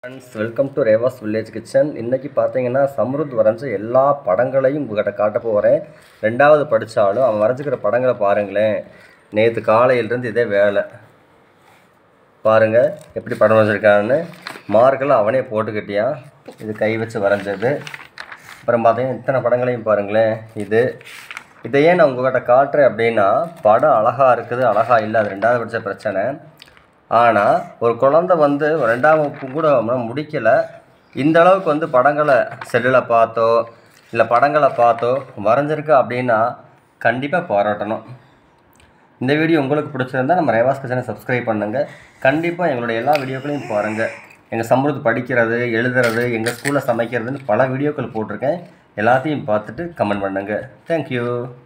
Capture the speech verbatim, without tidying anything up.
Friends, welcome to Reva's village kitchen. இன்றைக்கி பார்த்தீங்கன்னா சம்ருத் வரைஞ்ச எல்லா படங்களையும் உங்கள்கிட்ட காட்ட போகிறேன். ரெண்டாவது படித்தாலும் அவன் வரைஞ்சிக்கிற படங்களை பாருங்களேன். நேற்று காலையிலேருந்து இதே வேலை பாருங்கள் எப்படி படம் வரைஞ்சிருக்கான்னு. மார்க்கெல்லாம் அவனே போட்டுக்கிட்டியான். இது கை வச்சு வரைஞ்சது. அப்புறம் பார்த்தீங்கன்னா இத்தனை படங்களையும் பாருங்களேன். இது இதையே நான் உங்கள்கிட்ட காட்டுறேன் அப்படின்னா படம் அழகாக இருக்குது அழகாக இல்லை, அது ரெண்டாவது படித்த பிரச்சனை. ஆனால் ஒரு குழந்தை வந்து ரெண்டாம் வகுப்பு கூட முடிக்கலை, இந்த அளவுக்கு வந்து படங்களை செல்லில் பார்த்தோ இல்லை படங்களை பார்த்தோ வரைஞ்சிருக்கு அப்படின்னா கண்டிப்பாக பாராட்டணும். இந்த வீடியோ உங்களுக்கு பிடிச்சிருந்தால் நம்ம ரேவாஸ் கிச்சனை சப்ஸ்கிரைப் பண்ணுங்கள். கண்டிப்பாக எங்களுடைய எல்லா வீடியோக்களையும் பாருங்கள். எங்கள் சம்ருத் படிக்கிறது, எழுதுறது, எங்கள் ஸ்கூலில் சமைக்கிறதுன்னு பல வீடியோக்கள் போட்டிருக்கேன். எல்லாத்தையும் பார்த்துட்டு கமெண்ட் பண்ணுங்கள். தேங்க்யூ.